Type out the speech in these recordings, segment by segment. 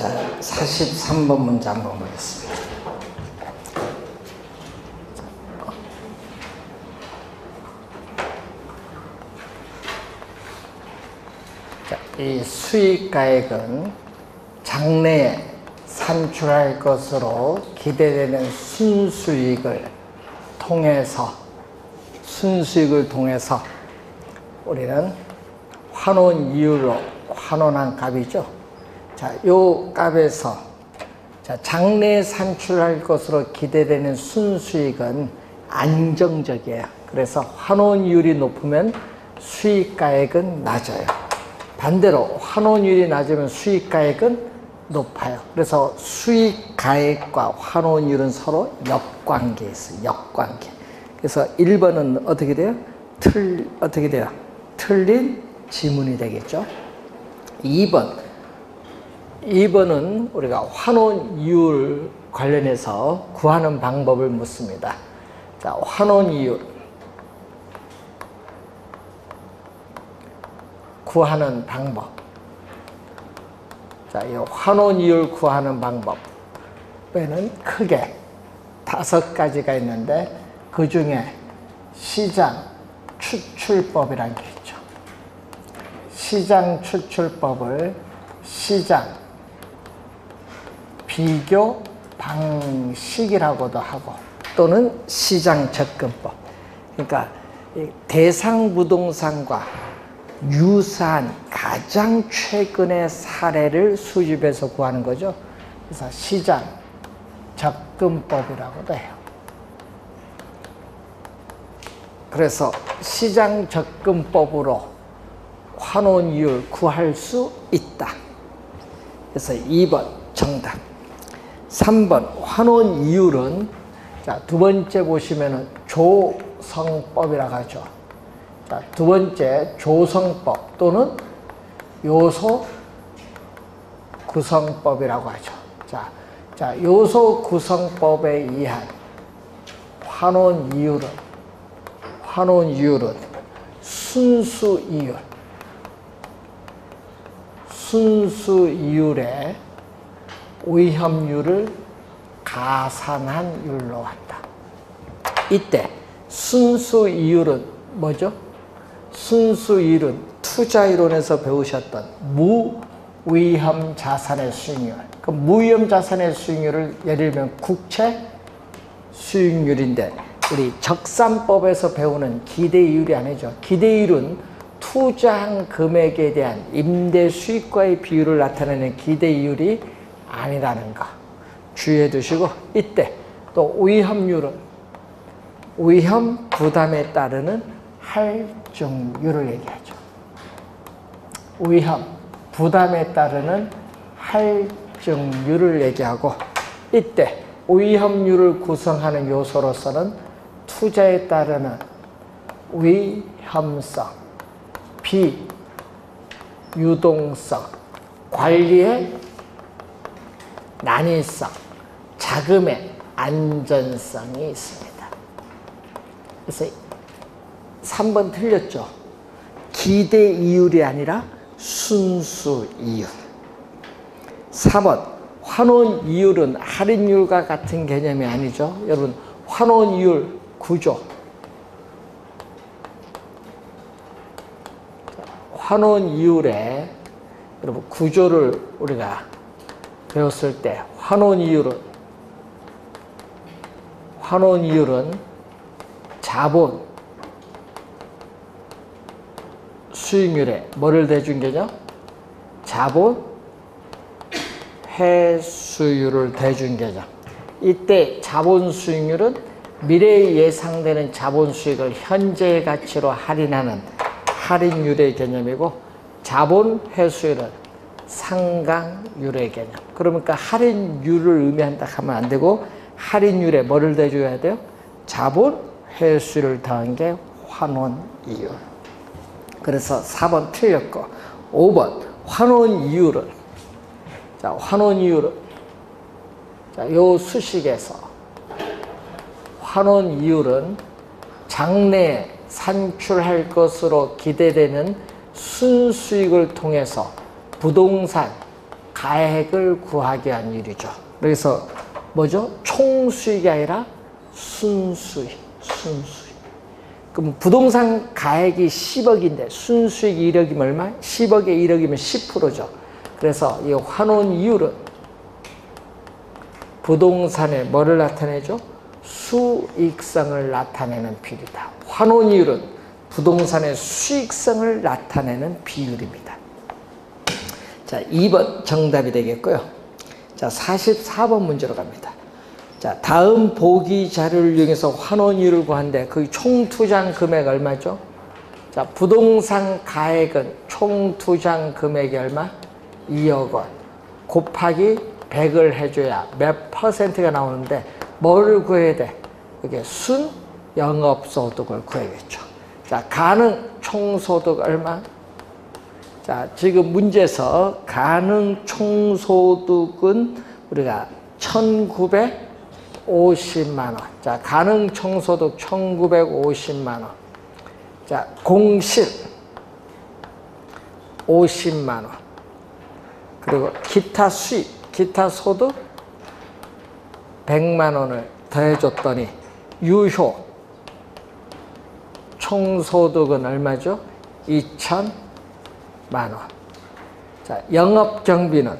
자, 43번 문제 한번 보겠습니다. 자, 이 수익가액은 장래에 산출할 것으로 기대되는 순수익을 통해서 우리는 환원 이율로 환원한 값이죠. 자, 요 값에서 장래에 산출할 것으로 기대되는 순수익은 안정적이에요. 그래서 환원이율이 높으면 수익가액은 낮아요. 반대로 환원이율이 낮으면 수익가액은 높아요. 그래서 수익가액과 환원이율은 서로 역관계에 있어요. 역관계. 그래서 1번은 어떻게 돼요? 어떻게 돼요? 틀린 지문이 되겠죠. 2번은 우리가 환원이율 관련해서 구하는 방법을 묻습니다. 자, 환원이율 구하는 방법. 자, 이 환원이율 구하는 방법에는 크게 5가지가 있는데 그 중에 시장 추출법이라는 게 있죠. 시장 추출법을 시장 비교 방식이라고도 하고 또는 시장 접근법. 그러니까 대상 부동산과 유사한 가장 최근의 사례를 수집해서 구하는 거죠. 그래서 시장 접근법이라고도 해요. 그래서 시장 접근법으로 환원이율 구할 수 있다. 그래서 2번 정답. 3번 환원이율은 자, 두 번째 보시면은 조성법이라고 하죠. 자, 두 번째 조성법 또는 요소 구성법이라고 하죠. 자, 요소 구성법에 의한 환원이율은 순수이율의 오염률을 가산한 율로 한다. 이때 순수이율은 뭐죠? 순수이율은 투자이론에서 배우셨던 무위험 자산의 수익률. 그 무위험 자산의 수익률을 예를 들면 국채 수익률인데 우리 적산법에서 배우는 기대이율이 아니죠. 기대이율은 투자한 금액에 대한 임대 수익과의 비율을 나타내는 기대이율이 아니라는 거 주의해 두시고, 이때 또 위험률은 위험 부담에 따르는 할증률을 얘기하죠. 위험 부담에 따르는 할증률을 얘기하고, 이때 위험률을 구성하는 요소로서는 투자에 따르는 위험성, 비유동성, 관리의 난이성, 자금의 안전성이 있습니다. 그래서 3번 틀렸죠. 기대이율이 아니라 순수이율. 4번 환원이율은 할인율과 같은 개념이 아니죠. 여러분, 환원이율 구조. 환원이율의 여러분 구조를 우리가 배웠을 때 환원이율은 자본 수익률에 뭐를 대준 개념? 자본 회수율을 대준 개념. 이때 자본 수익률은 미래에 예상되는 자본 수익을 현재의 가치로 할인하는 할인율의 개념이고, 자본 회수율은 상각률의 개념. 그러니까 할인율을 의미한다 하면 안 되고 할인율에 뭐를 대줘야 돼요? 자본 회수율을 더한 게 환원이율. 그래서 4번 틀렸고, 5번 환원이율은 요 수식에서 환원이율은 장래에 산출할 것으로 기대되는 순수익을 통해서 부동산 가액을 구하기 위한 율이죠. 그래서 뭐죠? 총수익이 아니라 순수익. 그럼 부동산 가액이 10억인데 순수익이 1억이면 얼마? 10억에 1억이면 10%죠. 그래서 이 환원이율은 부동산의 뭐를 나타내죠? 수익성을 나타내는 비율이다. 환원이율은 부동산의 수익성을 나타내는 비율입니다. 자, 2번 정답이 되겠고요. 자, 44번 문제로 갑니다. 자, 다음 보기 자료를 이용해서 환원이율을 구하는데 그 총 투자한 금액 얼마죠? 자, 부동산 가액은 총 투자한 금액이 얼마? 2억 원. 곱하기 100을 해줘야 몇 퍼센트가 나오는데 뭐를 구해야 돼? 이게 순 영업소득을 구해야겠죠. 자, 가능 총소득 얼마? 자, 지금 문제에서 가능 총소득은 우리가 1950만 원. 자, 가능 총소득 1950만 원. 자, 공실 50만 원. 그리고 기타 수입, 기타 소득 100만 원을 더해줬더니 유효 총소득은 얼마죠? 2,000만 원. 자, 영업경비는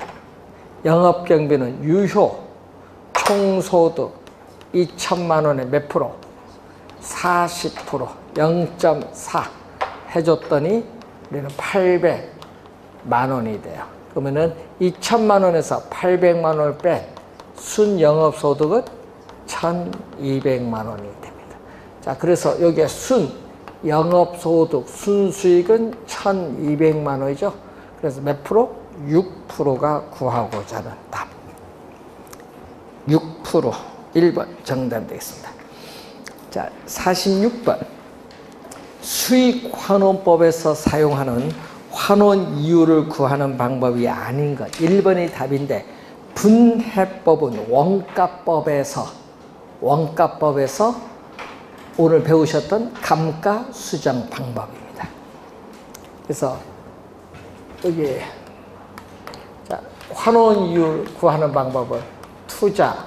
유효 총소득 2,000만 원에 몇 프로? 40%, 0.4 해줬더니 우리는 800만 원이 돼요. 그러면은 2,000만 원에서 800만 원을 뺀 순영업소득은 1,200만 원이 됩니다. 자, 그래서 여기에 순영업소득, 순수익은 1,200만 원이죠. 그래서 몇 프로? 6%가 구하고자 하는 답. 6%, 1번 정답 되겠습니다. 자, 46번. 수익환원법에서 사용하는 환원 이율을 구하는 방법이 아닌 것. 1번이 답인데 분해법은 원가법에서 오늘 배우셨던 감가수정 방법입니다. 그래서 여기 자, 환원 이율 구하는 방법은 투자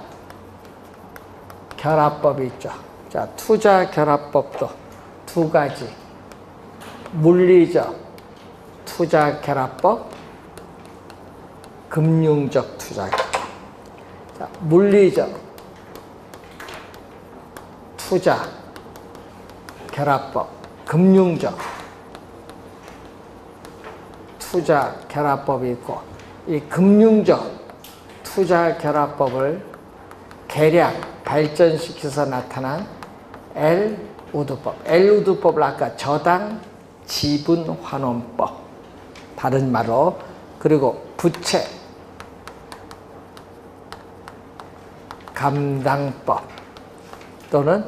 결합법이 있죠. 자, 투자 결합법도 두 가지. 물리적 투자 결합법, 금융적 투자 결합법. 자, 물리적 투자 결합법, 금융적 투자 결합법이 있고, 이 금융적 투자 결합법을 계량 발전시켜서 나타난 엘우드법. 엘우드법을 아까 저당 지분 환원법, 다른 말로, 그리고 부채 감당법 또는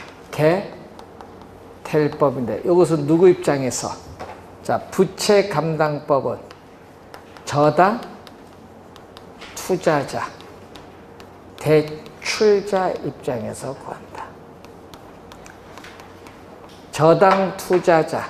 개텔법인데, 이것은 누구 입장에서? 자, 부채 감당법은 저당 투자자, 대출자 입장에서 구한다. 저당 투자자,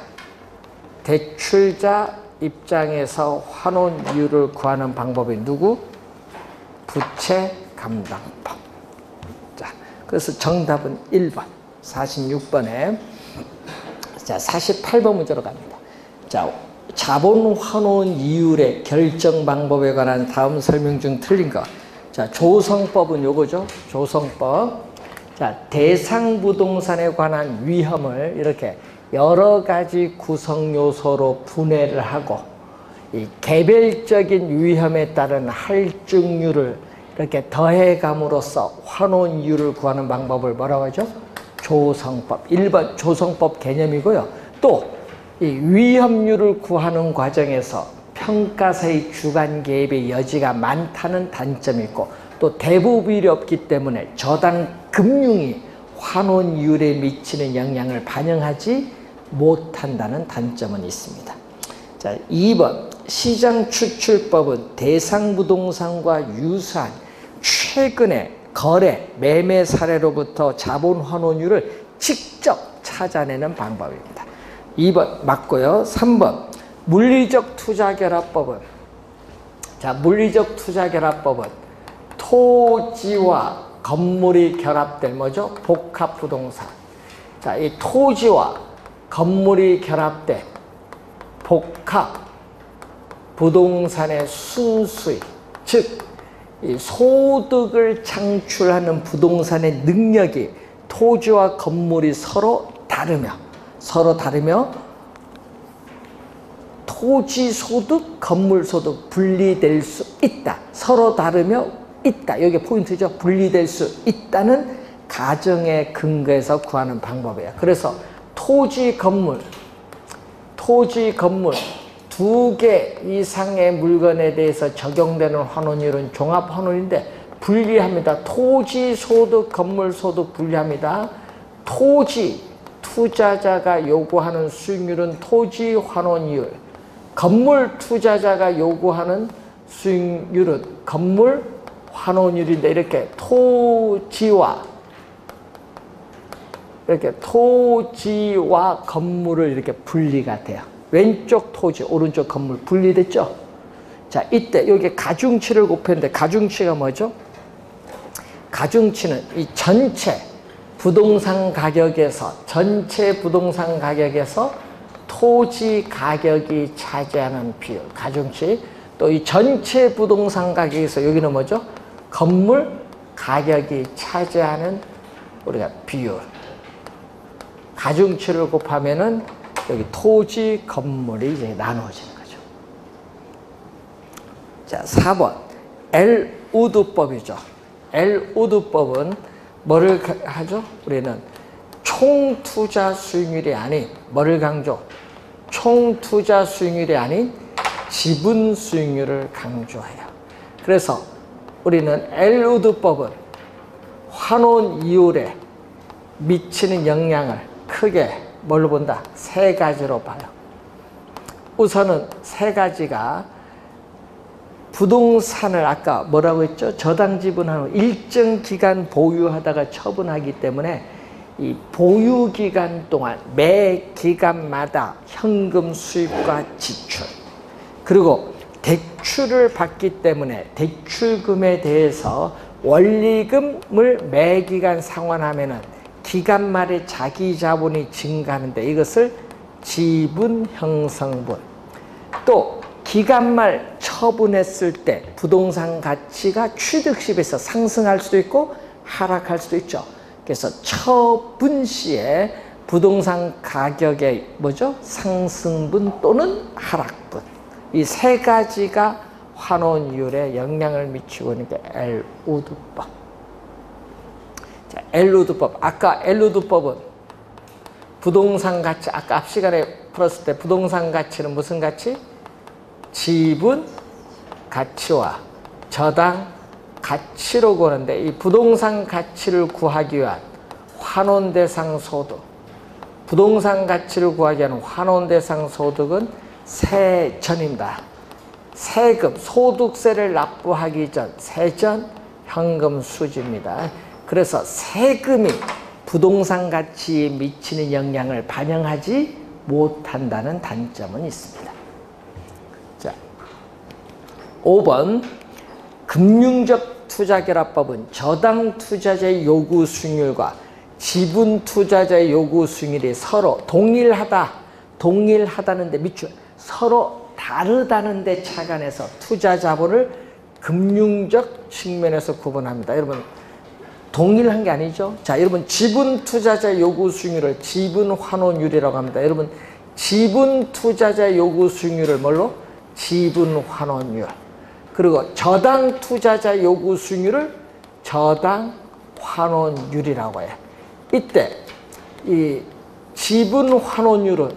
대출자 입장에서 환원이율을 구하는 방법이 누구? 부채 감당법. 자, 그래서 정답은 1번, 46번에. 자, 48번 문제로 갑니다. 자, 자본 환원 이율의 결정 방법에 관한 다음 설명 중 틀린 것. 자, 조성법은 요거죠. 조성법. 자, 대상 부동산에 관한 위험을 이렇게 여러 가지 구성 요소로 분해를 하고, 이 개별적인 위험에 따른 할증률을 이렇게 더해감으로써 환원이율을 구하는 방법을 뭐라고 하죠? 조성법. 1번 조성법 개념이고요. 또 이 위험률을 구하는 과정에서 평가사의 주관 개입의 여지가 많다는 단점이 있고, 또 대부분이 없기 때문에 저당 금융이 환원이율에 미치는 영향을 반영하지 못한다는 단점은 있습니다. 자, 2번 시장추출법은 대상 부동산과 유사한 최근의 거래, 매매 사례로부터 자본 환원율을 직접 찾아내는 방법입니다. 2번 맞고요. 3번 물리적 투자결합법은 자, 물리적 투자결합법은 토지와 건물이 결합될 뭐죠? 복합부동산. 자, 이 토지와 건물이 결합된 복합부동산의 순수익, 즉 이 소득을 창출하는 부동산의 능력이 토지와 건물이 서로 다르며 토지 소득, 건물 소득 분리될 수 있다. 서로 다르며 있다. 여기 포인트죠. 분리될 수 있다는 가정에 근거해서 구하는 방법이에요. 그래서 토지, 건물 2개 이상의 물건에 대해서 적용되는 환원율은 종합환원인데 분리합니다. 토지 소득, 건물 소득 분리합니다. 토지 투자자가 요구하는 수익률은 토지 환원율, 건물 투자자가 요구하는 수익률은 건물 환원율인데 이렇게 토지와 건물을 이렇게 분리가 돼요. 왼쪽 토지, 오른쪽 건물 분리됐죠? 자, 이때 여기 가중치를 곱했는데 가중치가 뭐죠? 가중치는 이 전체 부동산 가격에서 토지 가격이 차지하는 비율, 가중치. 또 이 전체 부동산 가격에서 여기는 뭐죠? 건물 가격이 차지하는 우리가 비율. 가중치를 곱하면은 여기 토지, 건물이 이제 나누어지는 거죠. 자, 4번. 엘우드법이죠. 엘우드법은 뭐를 하죠? 우리는 총투자 수익률이 아닌, 뭐를 강조? 총투자 수익률이 아닌 지분 수익률을 강조해요. 그래서 우리는 엘우드법은 환원 이율에 미치는 영향을 크게 뭘로 본다? 세 가지로 봐요. 우선은 세 가지가 부동산을 아까 뭐라고 했죠? 저당 지분하는 일정 기간 보유하다가 처분하기 때문에 이 보유 기간 동안 매 기간마다 현금 수입과 지출, 그리고 대출을 받기 때문에 대출금에 대해서 원리금을 매 기간 상환하면은 기간 말에 자기 자본이 증가하는데 이것을 지분 형성분. 또 기간 말 처분했을 때 부동산 가치가 취득시에서 상승할 수도 있고 하락할 수도 있죠. 그래서 처분 시에 부동산 가격의 뭐죠? 상승분 또는 하락분. 이 세 가지가 환원율에 영향을 미치고 있는 게 엘우드법. 자, 엘우드법. 아까 엘우드법은 부동산 가치, 아까 앞 시간에 풀었을 때 부동산 가치는 무슨 가치? 지분 가치와 저당 가치로 구하는데 이 부동산 가치를 구하기 위한 환원 대상 소득, 부동산 가치를 구하기 위한 환원 대상 소득은 세전입니다. 세금, 소득세를 납부하기 전, 세전 현금 수지입니다. 그래서 세금이 부동산 가치에 미치는 영향을 반영하지 못한다는 단점은 있습니다. 자, 5번. 금융적 투자결합법은 저당 투자자의 요구 수익률과 지분 투자자의 요구 수익률이 서로 동일하다는데 밑줄, 서로 다르다는 데 착안해서 투자 자본을 금융적 측면에서 구분합니다. 여러분, 동일한 게 아니죠. 자, 여러분, 지분 투자자 요구 수익률을 지분 환원율이라고 합니다. 여러분, 지분 투자자 요구 수익률을 뭘로? 지분 환원율. 그리고 저당 투자자 요구 수익률을 저당 환원율이라고 해요. 이때 이 지분 환원율은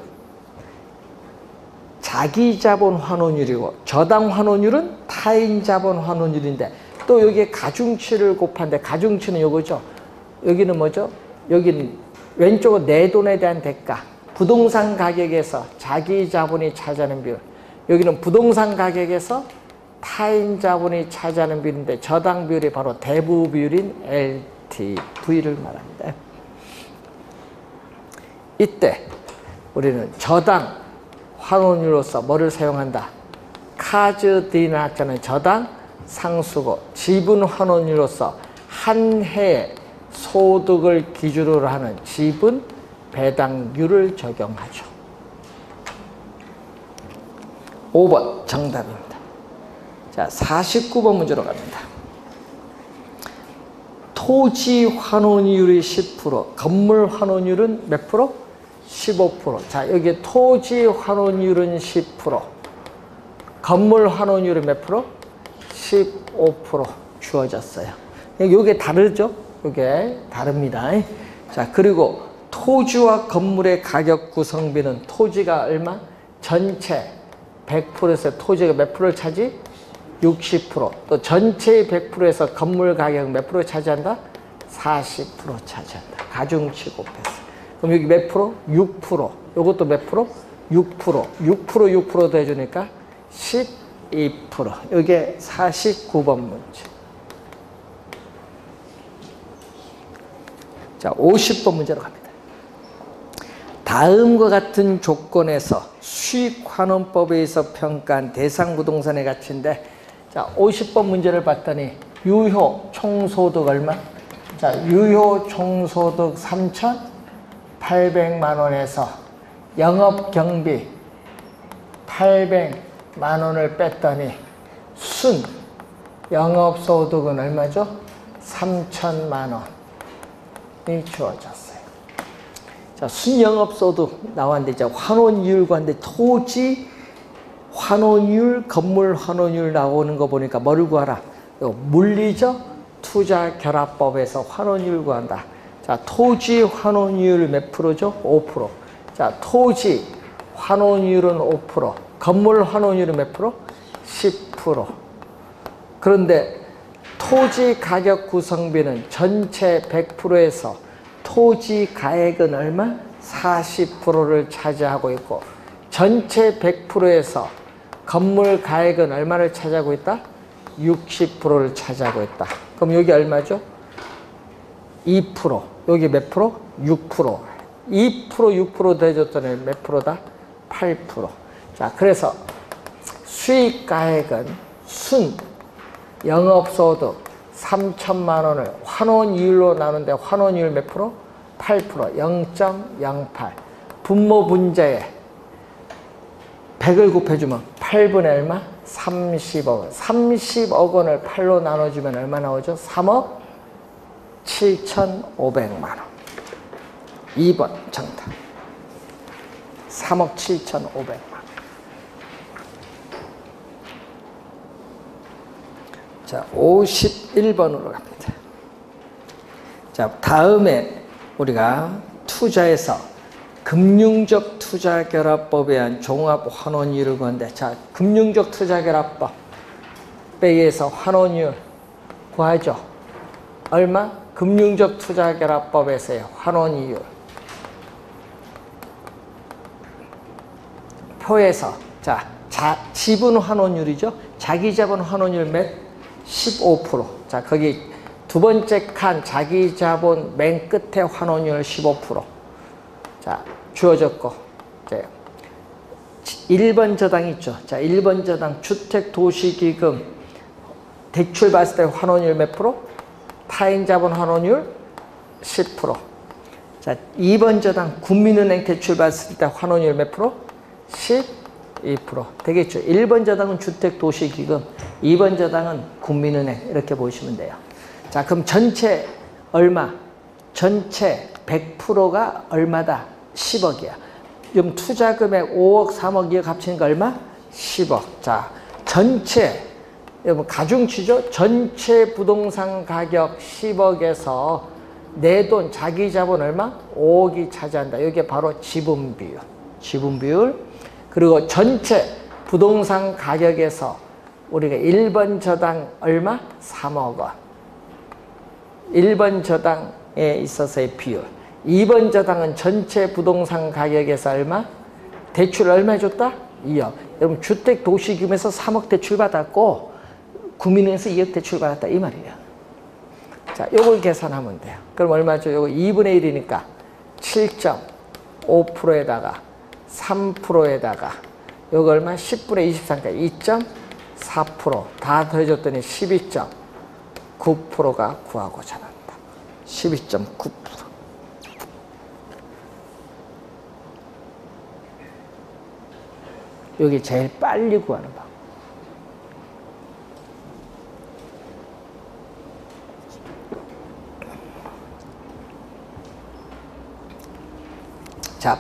자기 자본 환원율이고 저당 환원율은 타인 자본 환원율인데 또 여기에 가중치를 곱하는데 가중치는 요거죠. 여기는 뭐죠? 여기는 왼쪽은 내 돈에 대한 대가, 부동산 가격에서 자기 자본이 차지하는 비율, 여기는 부동산 가격에서 타인 자본이 차지하는 비율인데 저당 비율이 바로 대부 비율인 LTV를 말합니다. 이때 우리는 저당 환원율로서 뭐를 사용한다? 차즈디 나왔잖아요. 저당 상수고 지분 환원율로서 한 해의 소득을 기준으로 하는 지분 배당률을 적용하죠. 5번 정답입니다. 자, 49번 문제로 갑니다. 토지 환원율이 10%, 건물 환원율은 몇 프로? 15%. 자, 여기 토지 환원율은 10%, 건물 환원율은 몇 프로? 15% 주어졌어요. 이게 다르죠? 이게 다릅니다. 자, 그리고 토지와 건물의 가격 구성비는 토지가 얼마? 전체 100%에서 토지가 몇 프로를 차지? 60%. 또 전체의 100%에서 건물 가격은 몇 프로 차지한다? 40% 차지한다. 가중치 곱했어. 그럼 여기 몇 프로? 6%. 요것도 몇 프로? 6%. 6% 더해주니까 12%. 이게 49번 문제. 자, 50번 문제로 갑니다. 다음과 같은 조건에서 수익환원법에 의해서 평가한 대상 부동산의 가치인데, 자, 50번 문제를 봤더니 유효 총소득 얼마? 자, 유효 총소득 3,800만 원에서 영업경비 800만 원을 뺐더니 순 영업소득은 얼마죠? 3,000만 원이 주어졌어요. 자, 순영업소득 나왔는데, 이제 환원이율과 한데 토지 환원율, 건물 환원율 나오는 거 보니까 뭐를 구하라? 물리적 투자결합법에서 환원율 구한다. 자, 토지 환원율 몇 프로죠? 5%. 자, 토지 환원율은 5%, 건물 환원율은 몇 프로? 10%. 그런데 토지 가격 구성비는 전체 100%에서 토지 가액은 얼마? 40%를 차지하고 있고, 전체 100%에서 건물 가액은 얼마를 차지하고 있다? 60%를 차지하고 있다. 그럼 여기 얼마죠? 2%. 여기 몇 프로? 6%. 2%, 6% 더해줬더니 몇 프로다? 8%. 자, 그래서 수익가액은 순 영업소득 3,000만 원을 환원이율로 나누는데 환원이율 몇 프로? 8%. 0.08. 분모 분자에 100을 곱해주면 8분의 얼마? 30억 원. 30억 원을 8로 나눠주면 얼마 나오죠? 3억 7,500만 원. 2번 정답. 3억 7,500만 원. 자, 51번으로 갑니다. 자, 다음에 우리가 투자에서 금융적 투자결합법에 의한 종합환원율을 구하는데, 자, 금융적 투자결합법에 의해서 환원율 구하죠. 얼마? 금융적 투자결합법에서의 환원이율. 표에서, 자, 지분 환원율이죠. 자기자본 환원율 몇? 15%. 자, 거기 두 번째 칸 자기자본 맨 끝에 환원율 15%. 자, 주어졌고, 이제 1번 저당 있죠. 자, 1번 저당 주택도시기금 대출 받았을 때 환원율 몇 프로? 타인자본 환원율 10%. 자, 2번 저당 국민은행 대출 받았을 때 환원율 몇 프로? 12%. 되겠죠. 1번 저당은 주택도시기금, 2번 저당은 국민은행, 이렇게 보시면 돼요. 자, 그럼 전체 얼마? 전체 100%가 얼마다? 10억이야. 그럼 투자금액 5억, 3억, 2억 합치니까 얼마? 10억. 자, 전체, 여러분 가중치죠? 전체 부동산 가격 10억에서 내 돈, 자기 자본 얼마? 5억이 차지한다. 이게 바로 지분 비율. 지분 비율. 그리고 전체 부동산 가격에서 우리가 1번 저당 얼마? 3억 원. 1번 저당에 있어서의 비율. 2번 저당은 전체 부동산 가격에서 얼마? 대출 얼마 해줬다? 2억. 여러분 주택도시금에서 3억 대출 받았고 국민은행에서 2억 대출 받았다, 이 말이에요. 자, 요걸 계산하면 돼요. 그럼 얼마죠? 요거 2분의 1이니까 7.5%에다가 3%에다가 요거 얼마? 10분의 23니까 다 더해줬더니 12.9%가 구하고자 한다. 12.9%. 여기 제일 빨리 구하는 방법. 자,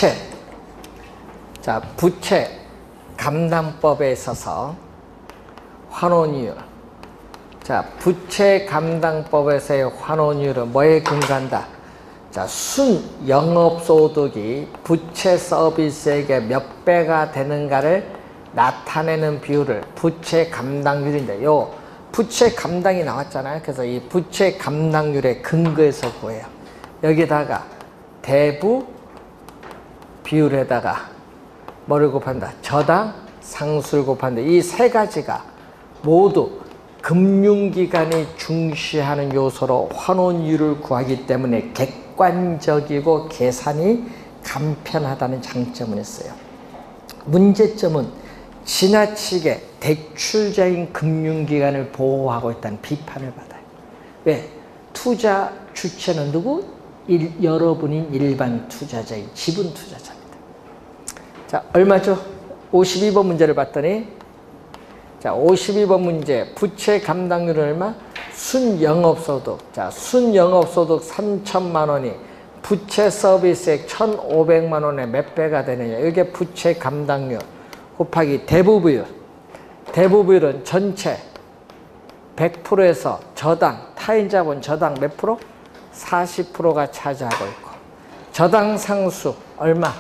부채 감당법에 있어서 환원이율. 자, 부채 감당법에서의 환원이율은 뭐에 근거한다? 자, 순 영업소득이 부채 서비스액의 몇 배가 되는가를 나타내는 비율을 부채 감당률인데, 요 부채 감당이 나왔잖아요. 그래서 이 부채 감당률의 근거에서 구해요. 여기다가 대부 비율에다가 뭐를 곱한다? 저당 상수를 곱한다. 이 세 가지가 모두 금융기관이 중시하는 요소로 환원율을 구하기 때문에 객관적이고 계산이 간편하다는 장점은 있어요. 문제점은 지나치게 대출자인 금융기관을 보호하고 있다는 비판을 받아요. 왜? 투자 주체는 누구? 여러분인 일반 투자자인 지분 투자자입니다. 자, 얼마죠? 52번 문제를 봤더니, 자, 52번 문제 부채 감당률은 얼마? 순영업소득. 자, 순영업소득 3천만 원이 부채 서비스액 1,500만 원에 몇 배가 되느냐? 이게 부채 감당률 곱하기 대부비율. 대부비율은 전체 100%에서 저당, 타인자본 저당 몇 프로? 40%가 차지하고 있고, 저당 상수 얼마?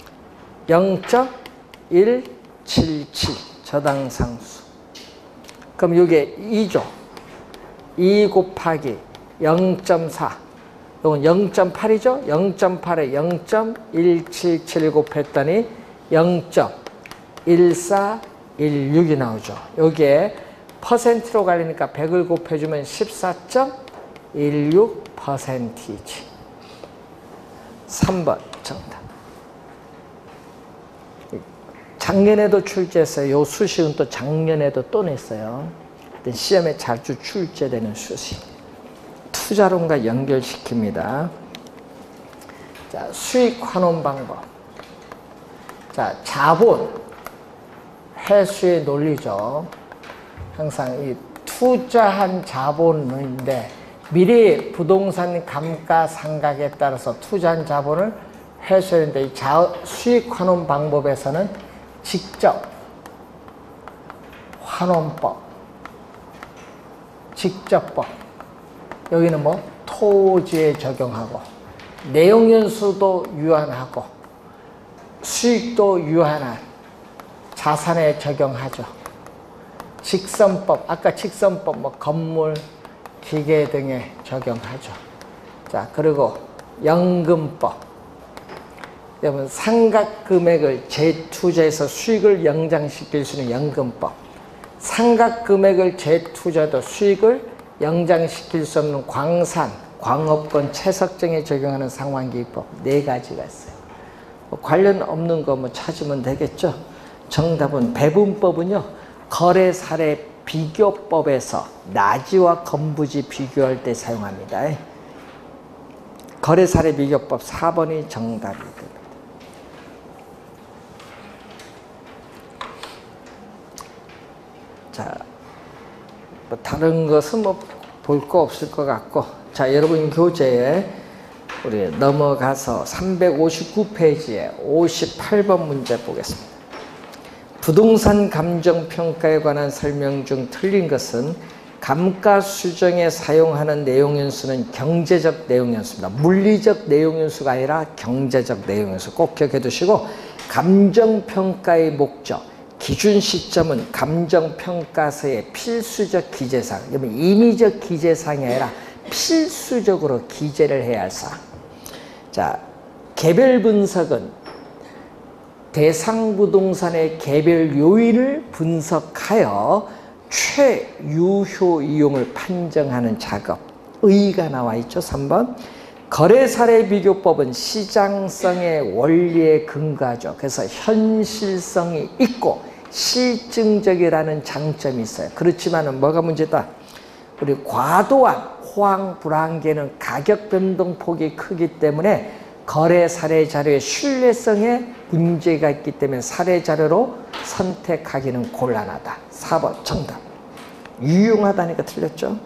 0.177 저당 상수. 그럼 이게 2조. 2 곱하기 0.4. 이건 0.8이죠? 0.8에 0.177 곱했더니 0.1416이 나오죠. 여기에 퍼센트로 갈리니까 100을 곱해주면 14.16%이지. 3번 정답. 작년에도 출제했어요. 요 수식은 또 작년에도 또 냈어요. 시험에 자주 출제되는 수식. 투자론과 연결시킵니다. 자, 수익 환원 방법. 자, 자본 회수의 논리죠. 항상 이 투자한 자본인데 미래 부동산 감가상각에 따라서 투자한 자본을 회수했는데, 이 수익 환원 방법에서는 직접 환원법, 직접법, 여기는 뭐 토지에 적용하고 내용연수도 유한하고 수익도 유한한 자산에 적용하죠. 직선법, 아까 직선법 뭐 건물, 기계 등에 적용하죠. 자, 그리고 연금법. 여러분, 상각 금액을 재투자해서 수익을 영장시킬 수 있는 연금법. 상각 금액을 재투자도 수익을 영장시킬 수 없는 광산, 광업권 채석증에 적용하는 상환기법. 4가지가 있어요. 관련 없는 거 뭐 찾으면 되겠죠. 정답은 배분법은요, 거래 사례 비교법에서 나지와 건부지 비교할 때 사용합니다. 거래 사례 비교법 4번이 정답이 됩니다. 자, 뭐 다른 것은 뭐 볼 거 없을 것 같고, 자, 여러분 교재에 우리 넘어가서 359페이지에 58번 문제 보겠습니다. 부동산 감정평가에 관한 설명 중 틀린 것은 감가수정에 사용하는 내용연수는 경제적 내용연수입니다. 물리적 내용연수가 아니라 경제적 내용연수 꼭 기억해 두시고, 감정평가의 목적, 기준 시점은 감정평가서의 필수적 기재사항, 임의적 기재사항이 아니라 필수적으로 기재를 해야 할 사항. 자, 개별 분석은 대상 부동산의 개별 요인을 분석하여 최유효 이용을 판정하는 작업. 의의가 나와 있죠. 3번. 거래 사례 비교법은 시장성의 원리에 근거하죠. 그래서 현실성이 있고 실증적이라는 장점이 있어요. 그렇지만은 뭐가 문제다? 우리 과도한 호황 불황계는 가격 변동폭이 크기 때문에 거래 사례 자료의 신뢰성에 문제가 있기 때문에 사례 자료로 선택하기는 곤란하다. 4번 정답. 유용하다니까 틀렸죠?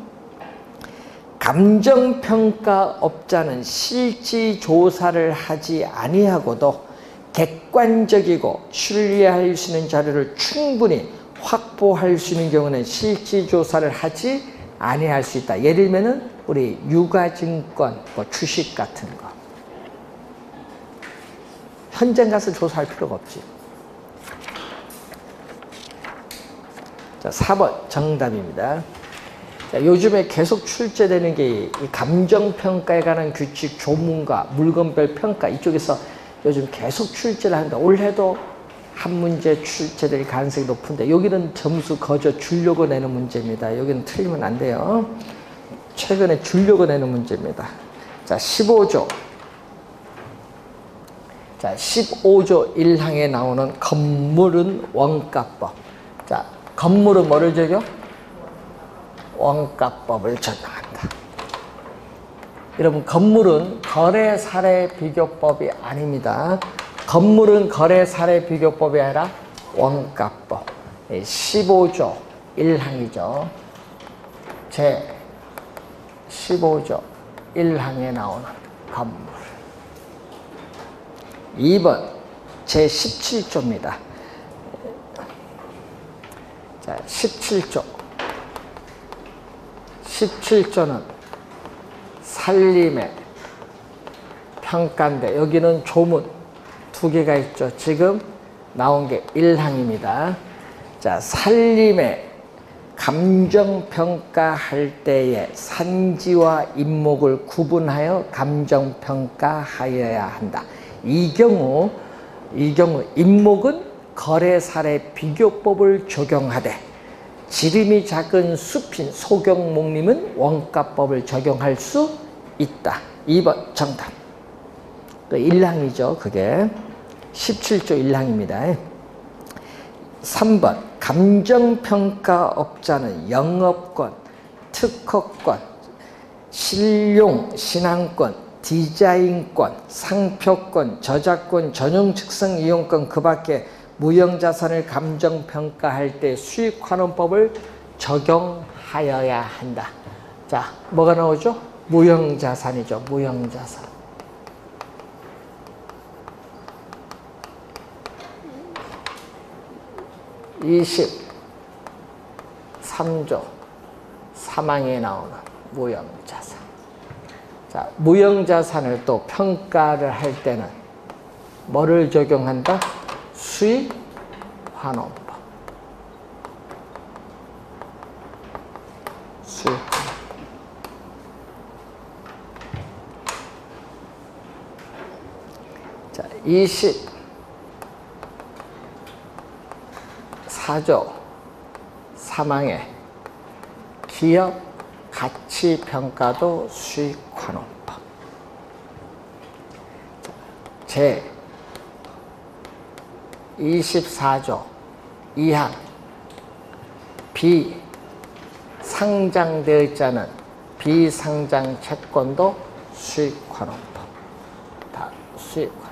감정평가업자는 실지조사를 하지 아니하고도 객관적이고 신뢰할 수 있는 자료를 충분히 확보할 수 있는 경우는 실지조사를 하지 아니할 수 있다. 예를 들면은 우리 유가증권, 뭐 주식 같은 거. 현장 가서 조사할 필요가 없지. 자, 4번 정답입니다. 자, 요즘에 계속 출제되는 게 이 감정평가에 관한 규칙, 조문과 물건별 평가 이쪽에서 요즘 계속 출제를 합니다. 올해도 한 문제 출제될 가능성이 높은데 여기는 점수 거저 주려고 내는 문제입니다. 여기는 틀리면 안 돼요. 최근에 주려고 내는 문제입니다. 자, 15조. 자, 15조 1항에 나오는 건물은 원가법. 자, 건물은 뭐를 적용? 원가법을 적용한다. 여러분, 건물은 거래 사례 비교법이 아닙니다. 건물은 거래 사례 비교법이 아니라 원가법. 15조 1항이죠. 제 15조 1항에 나오는 건물. 2번 제 17조입니다. 자, 17조. 17조는 산림의 평가인데 여기는 조문 두 개가 있죠. 지금 나온 게 1항입니다. 자, 산림의 감정평가할 때에 산지와 임목을 구분하여 감정평가하여야 한다. 이 경우 임목은 거래 사례 비교법을 적용하되 지름이 작은 숲인 소경목림은 원가법을 적용할 수 있다. 2번 정답. 1항이죠. 그게 17조 1항입니다. 3번 감정평가업자는 영업권, 특허권, 실용, 신항권, 디자인권, 상표권, 저작권, 전용 측성 이용권 그 밖에 무형자산을 감정평가할 때 수익환원법을 적용하여야 한다. 자, 뭐가 나오죠? 무형자산이죠. 무형자산. (23조) 3항에 나오는 무형자산. 자, 무형자산을 또 평가를 할 때는 뭐를 적용한다? 수익환원법. 수익환원. 자, 24조 3항에 기업 가치평가도 수익환원법. 제 24조 2항 비상장되어 있지 않은 비상장 채권도 수익환원법. 다 수익환원.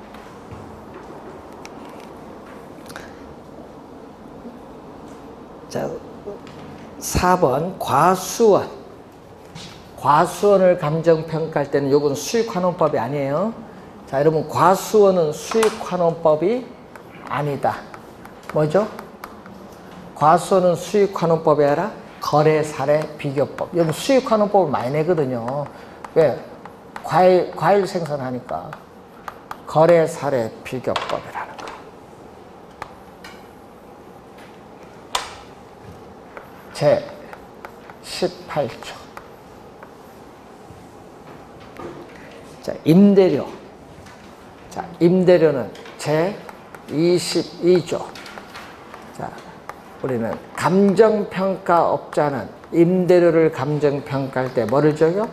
자, 4번 과수원. 과수원을 감정평가할 때는 이건 수익환원법이 아니에요. 자, 여러분, 과수원은 수익환원법이 아니다. 뭐죠? 과수원은 수익환원법이 아니라 거래사례 비교법. 여러분, 수익환원법을 많이 내거든요. 왜? 과일 생산하니까 거래사례 비교법이라는 거. 제 18조. 자, 임대료. 자, 임대료는 제 22조. 자, 우리는 감정평가업자는 임대료를 감정평가할 때 뭐를 적용?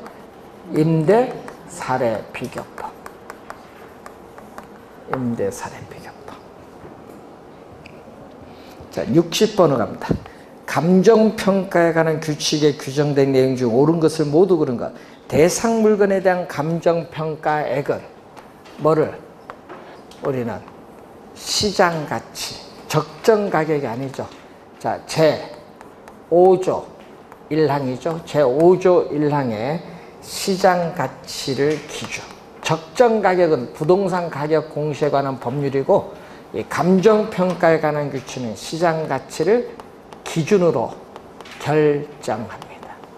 임대사례 비교법. 임대사례 비교법. 자, 60번으로 갑니다. 감정평가에 관한 규칙에 규정된 내용 중 옳은 것을 모두 고른 것. 대상 물건에 대한 감정평가액은 뭐를? 우리는 시장가치, 적정가격이 아니죠. 자, 제5조 1항이죠. 제5조 1항의 시장가치를 기준. 적정가격은 부동산 가격 공시에 관한 법률이고, 이 감정평가에 관한 규칙은 시장가치를 기준으로 결정합니다.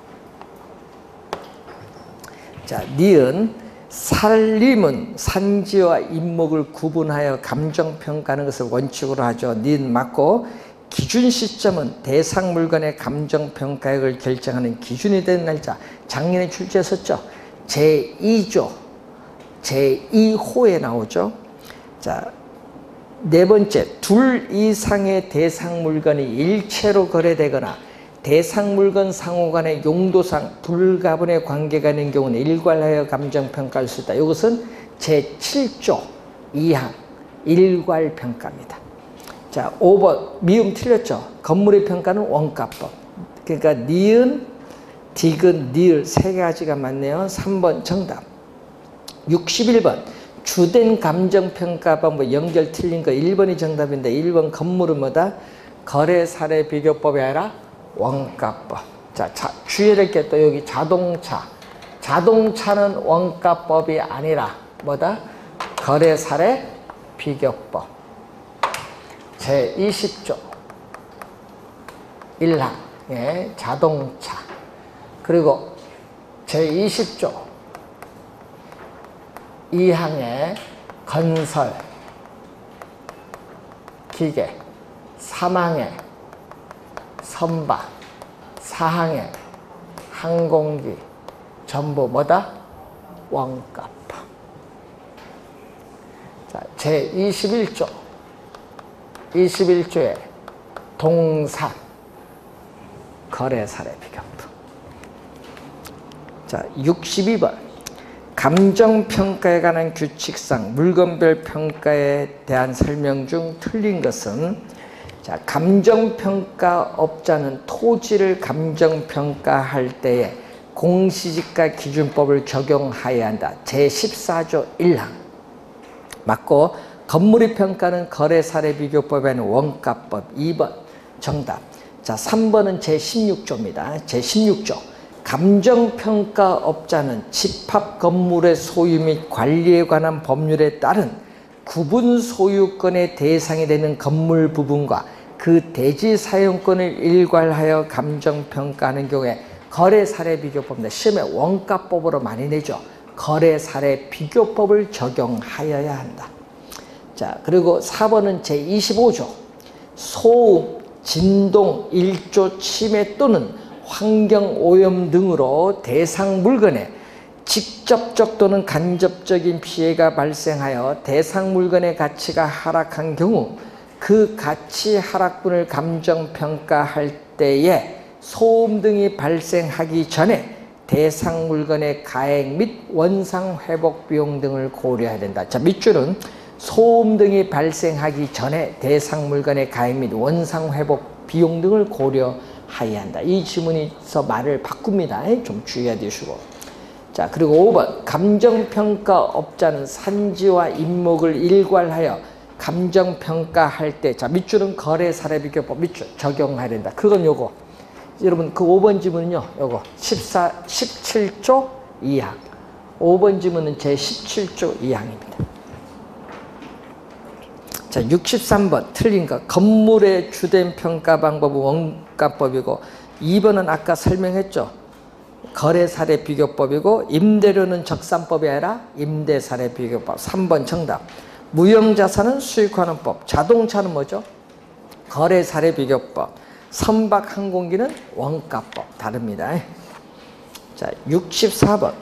자, 니은 살림은 산지와 인목을 구분하여 감정평가하는 것을 원칙으로 하죠. 니은 맞고, 기준 시점은 대상 물건의 감정평가액을 결정하는 기준이 된 날짜. 작년에 출제했었죠. 제2조 제2호에 나오죠. 자, 네 번째, 둘 이상의 대상 물건이 일체로 거래되거나 대상 물건 상호 간의 용도상 불가분의 관계가 있는 경우는 일괄하여 감정평가할 수 있다. 이것은 제7조 2항 일괄평가입니다. 자, 5번 미음 틀렸죠. 건물의 평가는 원가법. 그러니까 니은, 디귿, 니을 세 가지가 맞네요. 3번 정답. 61번 주된 감정평가법 뭐 연결 틀린 거 1번이 정답인데 1번 건물은 뭐다? 거래사례 비교법이 아니라 원가법. 자, 주의할 게 또 여기 자동차는 원가법이 아니라 뭐다? 거래사례 비교법. 제20조 1항 예, 자동차. 그리고 제20조 2항의 건설, 기계, 3항의 선박, 4항의 항공기, 전부 뭐다? 원가법. 자, 제21조 21조의 동산, 거래사례 비교법. 자, 62번 감정평가에 관한 규칙상 물건별 평가에 대한 설명 중 틀린 것은, 자, 감정평가업자는 토지를 감정평가할 때에 공시지가 기준법을 적용하여야 한다. 제14조 1항 맞고, 건물의 평가는 거래사례 비교법이 아닌 원가법. 2번 정답. 자, 3번은 제16조입니다. 제16조 감정평가업자는 집합 건물의 소유 및 관리에 관한 법률에 따른 구분 소유권의 대상이 되는 건물 부분과 그 대지 사용권을 일괄하여 감정평가하는 경우에 거래사례 비교법인데 시험에 원가법으로 많이 내죠. 거래사례 비교법을 적용하여야 한다. 자, 그리고 4번은 제25조 소음, 진동, 일조 침해 또는 환경오염 등으로 대상 물건에 직접적 또는 간접적인 피해가 발생하여 대상 물건의 가치가 하락한 경우 그 가치 하락분을 감정평가할 때에 소음 등이 발생하기 전에 대상 물건의 가액 및 원상 회복 비용 등을 고려해야 된다. 자, 밑줄은 소음 등이 발생하기 전에 대상 물건의 가액 및 원상 회복 비용 등을 고려해야 한다. 이 지문에서 말을 바꿉니다. 좀 주의해 주시고. 자, 그리고 5번 감정평가업자는 산지와 인목을 일괄하여 감정평가할 때, 자, 밑줄은 거래사례비교법 밑줄 적용해야 된다. 그건 요거 여러분 그 5번 지문은요 요거 17조 2항 5번 지문은 제17조 2항입니다. 자, 63번 틀린 거. 건물의 주된 평가 방법은 원가법이고 2번은 아까 설명했죠. 거래사례 비교법이고 임대료는 적산법이 아니라 임대사례 비교법. 3번 정답. 무형자산은 수익환원법. 자동차는 뭐죠? 거래사례 비교법. 선박 항공기는 원가법. 다릅니다. 자, 64번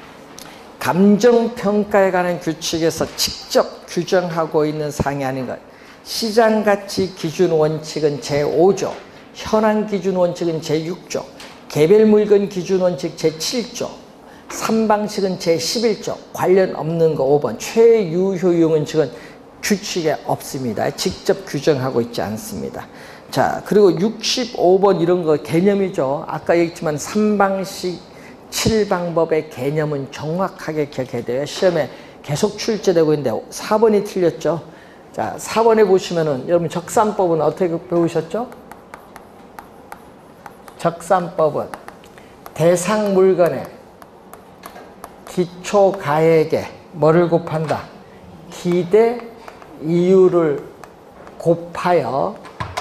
감정평가에 관한 규칙에서 직접 규정하고 있는 사항이 아닌 것. 시장가치 기준 원칙은 제5조, 현황 기준 원칙은 제6조, 개별 물건 기준 원칙 제7조, 3방식은 제11조, 관련 없는 거 5번. 최유효용 원칙은 규칙에 없습니다. 직접 규정하고 있지 않습니다. 자, 그리고 65번 이런 거 개념이죠. 아까 얘기했지만 3방식 7방법의 개념은 정확하게 기억해야 돼요. 시험에 계속 출제되고 있는데 4번이 틀렸죠. 자, 4번에 보시면은 여러분 적산법은 어떻게 배우셨죠? 적산법은 대상 물건의 기초 가액에 뭐를 곱한다? 기대 이유를 곱하여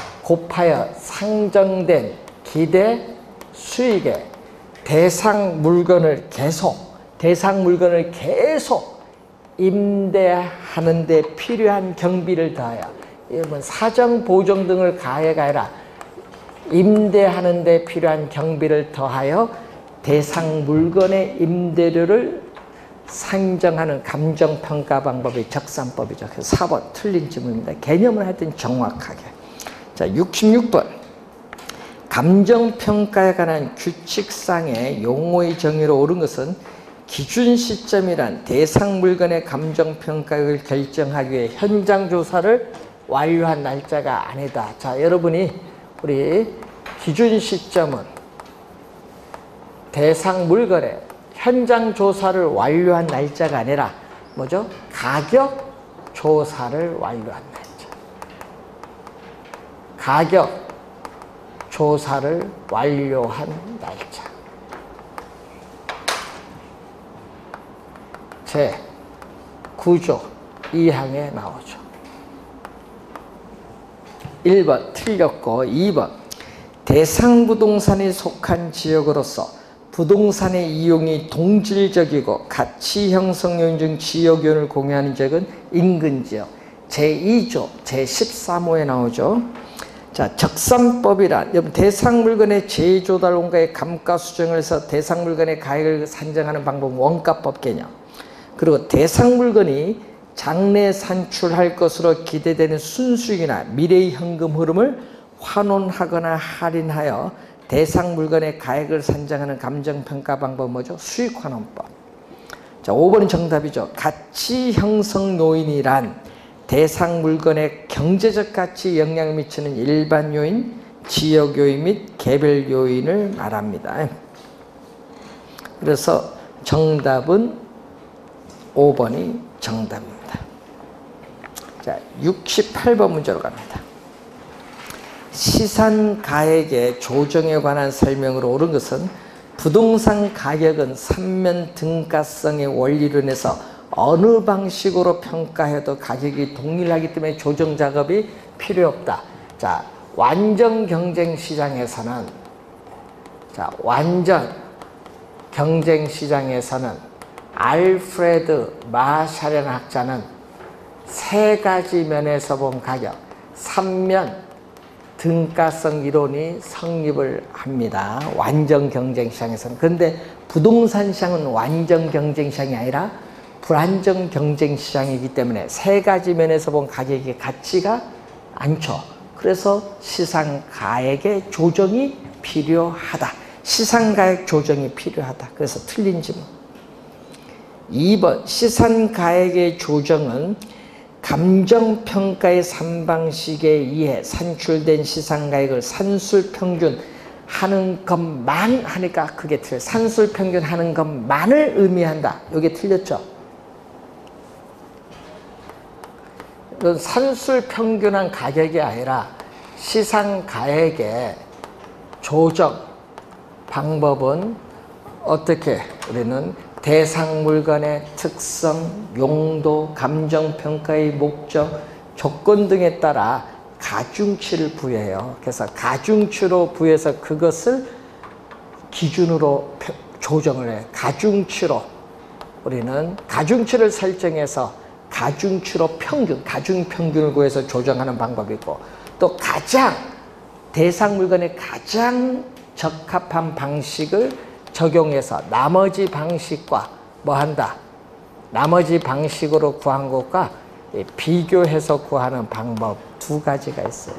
상정된 기대 수익에 대상 물건을 계속 임대하는 데 필요한 경비를 더하여, 이건 사정 보정 등을 가해가 아니라 임대하는 데 필요한 경비를 더하여 대상 물건의 임대료를 상정하는 감정평가 방법이 적산법이죠. 그래서 4번 틀린 질문입니다. 개념을 하여튼 정확하게. 자, 66번. 감정평가에 관한 규칙상의 용어의 정의로 옳은 것은 기준 시점이란 대상 물건의 감정평가를 결정하기 위해 현장 조사를 완료한 날짜가 아니다. 자, 여러분이 우리 기준 시점은 대상 물건의 현장 조사를 완료한 날짜가 아니라 뭐죠? 가격 조사를 완료한 날짜. 가격 조사를 완료한 날짜. 제 9조 2항에 나오죠. 1번 틀렸고, 2번 대상 부동산이 속한 지역으로서 부동산의 이용이 동질적이고 가치 형성 요인 중 지역 요인을 공유하는 지역은 인근 지역. 제2조 제13호에 나오죠. 자, 적산법이란 여러분 대상 물건의 재조달원가의 감가 수정을 해서 대상 물건의 가액을 산정하는 방법, 원가법 개념. 그리고 대상 물건이 장래 산출할 것으로 기대되는 순수익이나 미래의 현금 흐름을 환원하거나 할인하여 대상 물건의 가액을 산정하는 감정평가 방법 뭐죠? 수익환원법. 자, 5번은 정답이죠. 가치 형성 요인이란 대상 물건의 경제적 가치에 영향을 미치는 일반 요인, 지역 요인 및 개별 요인을 말합니다. 그래서 정답은 5번이 정답입니다. 자, 68번 문제로 갑니다. 시산가액의 조정에 관한 설명으로 옳은 것은 부동산 가격은 삼면 등가성의 원리로 인해서 어느 방식으로 평가해도 가격이 동일하기 때문에 조정 작업이 필요 없다. 자, 완전 경쟁 시장에서는 알프레드 마샬이라는 학자는 세 가지 면에서 본 가격, 삼면 등가성 이론이 성립을 합니다. 완전 경쟁 시장에서는. 그런데 부동산 시장은 완전 경쟁 시장이 아니라 불안정 경쟁 시장이기 때문에 세 가지 면에서 본 가격이 같지가 않죠. 그래서 시상가액의 조정이 필요하다. 시상가액 조정이 필요하다. 그래서 틀린 질문. 2번 시상가액의 조정은 감정평가의 3방식에 의해 산출된 시상가액을 산술평균 하는 것만 하니까 그게 틀려요. 산술평균 하는 것만을 의미한다. 이게 틀렸죠. 산술평균한 가격이 아니라 시상가액의 조정 방법은 어떻게 우리는 대상 물건의 특성, 용도, 감정평가의 목적, 조건 등에 따라 가중치를 부여해요. 그래서 가중치로 부여해서 그것을 기준으로 조정을 해요. 가중치로 우리는 가중치를 설정해서 가중치로 가중평균을 구해서 조정하는 방법이 있고, 또 대상 물건의 가장 적합한 방식을 적용해서 나머지 방식과 나머지 방식으로 구한 것과 비교해서 구하는 방법 두 가지가 있어요.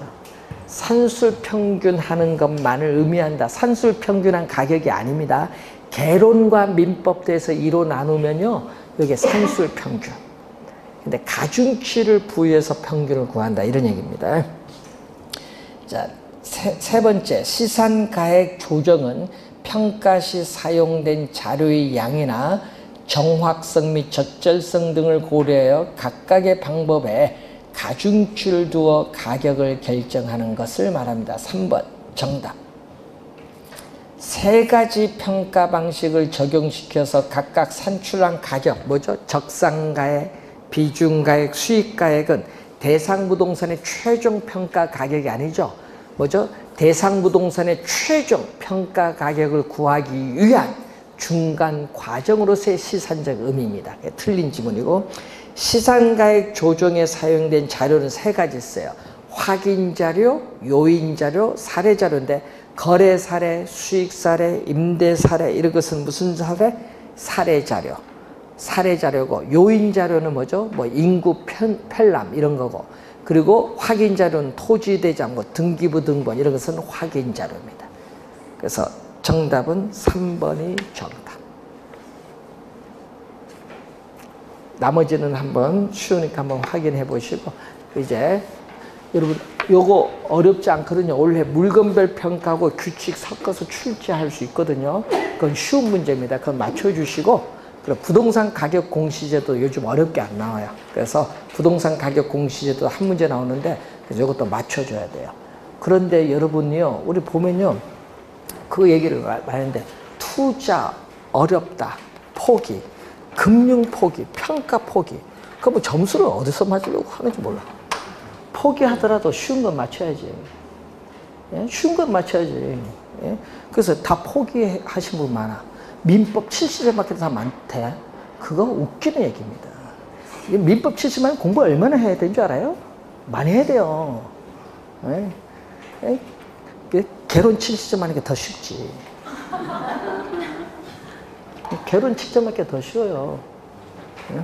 산술평균하는 것만을 의미한다. 산술평균한 가격이 아닙니다. 개론과 민법대에서 2로 나누면요, 이게 산술평균. 근데 가중치를 부여해서 평균을 구한다, 이런 얘기입니다. 자, 세 번째, 시산가액 조정은 평가 시 사용된 자료의 양이나 정확성 및 적절성 등을 고려하여 각각의 방법에 가중치를 두어 가격을 결정하는 것을 말합니다. 3번 정답. 세 가지 평가 방식을 적용시켜서 각각 산출한 가격, 뭐죠? 적상가액, 비중가액, 수익가액은 대상 부동산의 최종 평가 가격이 아니죠. 뭐죠? 대상 부동산의 최종 평가 가격을 구하기 위한 중간 과정으로서의 시산적 의미입니다. 틀린 지문이고, 시산가액 조정에 사용된 자료는 세 가지 있어요. 확인 자료, 요인 자료, 사례 자료인데, 거래 사례, 수익 사례, 임대 사례, 이런 것은 무슨 사례? 사례 자료. 사례 자료고, 요인 자료는 뭐죠? 뭐 인구 편람 이런 거고, 그리고 확인 자료는 토지 대장, 뭐 등기부 등본 이런 것은 확인 자료입니다. 그래서 정답은 3번이 정답. 나머지는 한번 쉬우니까 한번 확인해 보시고, 이제 여러분 요거 어렵지 않거든요. 올해 물건별 평가하고 규칙 섞어서 출제할 수 있거든요. 그건 쉬운 문제입니다. 그건 맞춰주시고, 그리고 부동산 가격 공시제도 요즘 어렵게 안 나와요. 그래서 부동산 가격 공시제도 한 문제 나오는데, 그래서 이것도 맞춰줘야 돼요. 그런데 여러분이요, 우리 보면요, 그 얘기를 하는데, 투자 어렵다, 포기, 금융 포기, 평가 포기, 그 뭐 점수를 어디서 맞으려고 하는지 몰라. 포기하더라도 쉬운 건 맞춰야지. 예? 쉬운 건 맞춰야지. 예? 그래서 다 포기하신 분 많아. 민법 70점 밖에 다 많대. 그거 웃기는 얘기입니다. 민법 70만 공부 얼마나 해야 되는 줄 알아요? 많이 해야 돼요. 예? 예? 결혼 70점 하는 게 더 쉽지. 결혼 70점 하는 게 더 쉬워요. 예?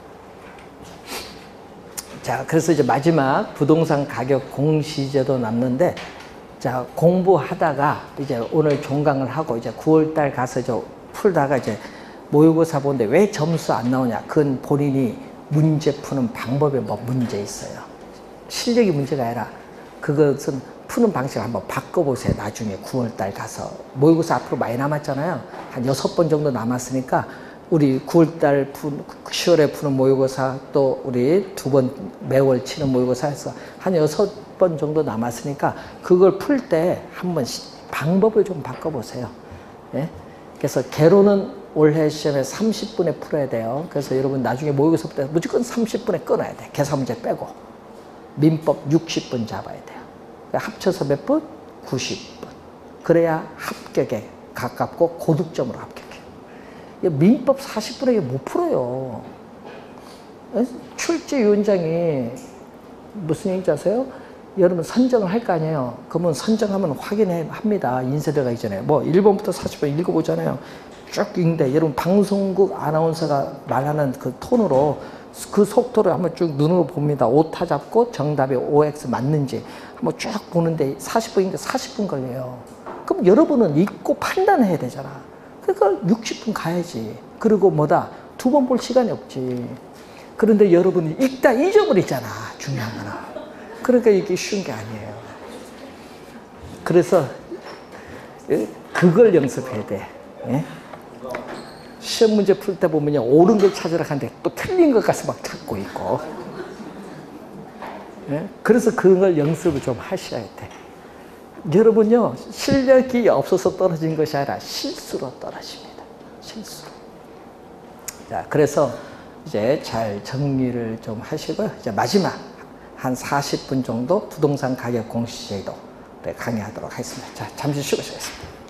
자, 그래서 이제 마지막 부동산 가격 공시제도 남는데, 자, 공부하다가 이제 오늘 종강을 하고 이제 9월달 가서 저 풀다가 이제 모의고사 보는데 왜 점수 안 나오냐? 그건 본인이 문제 푸는 방법에 뭐 문제 있어요. 실력이 문제가 아니라 그것은 푸는 방식을 한번 바꿔보세요. 나중에 9월달 가서. 모의고사 앞으로 많이 남았잖아요. 한 6번 정도 남았으니까 우리 9월달 10월에 푸는 모의고사, 또 우리 2번 매월 치는 모의고사에서 한 6번 정도 남았으니까 그걸 풀 때 한번 방법을 좀 바꿔보세요. 예? 그래서 개론은 올해 시험에 30분에 풀어야 돼요. 그래서 여러분 나중에 모의고사 때 무조건 30분에 끊어야 돼. 계산 문제 빼고. 민법 60분 잡아야 돼요. 합쳐서 몇 분? 90분. 그래야 합격에 가깝고 고득점으로 합격해요. 민법 40분에 못 풀어요. 출제위원장이 무슨 얘기인지 아세요? 여러분 선정을 할 거 아니에요. 그러면 선정하면 확인합니다. 인쇄 들어가기 전에. 뭐 1번부터 40번 읽어보잖아요. 쭉 읽는데 여러분 방송국 아나운서가 말하는 그 톤으로 그 속도를 한번 쭉 눈으로 봅니다. 오타 잡고 정답이 OX 맞는지 한번 쭉 보는데 40분인데 40분 걸려요. 그럼 여러분은 읽고 판단해야 되잖아. 그러니까 60분 가야지. 그리고 뭐다? 2번 볼 시간이 없지. 그런데 여러분이 읽다 잊어버리잖아. 중요한 거는. 그러니까 이게 쉬운 게 아니에요. 그래서 그걸 연습해야 돼. 예? 시험 문제 풀 때 보면요, 옳은 걸 찾으러 가는데 또 틀린 것 가서 막 찾고 있고. 예? 그래서 그걸 연습을 좀 하셔야 돼. 여러분요, 실력이 없어서 떨어진 것이 아니라 실수로 떨어집니다. 실수로. 자, 그래서 이제 잘 정리를 좀 하시고요. 이제 마지막 한 40분 정도 부동산 가격 공시제도 강의하도록 하겠습니다. 자, 잠시 쉬고 있겠습니다.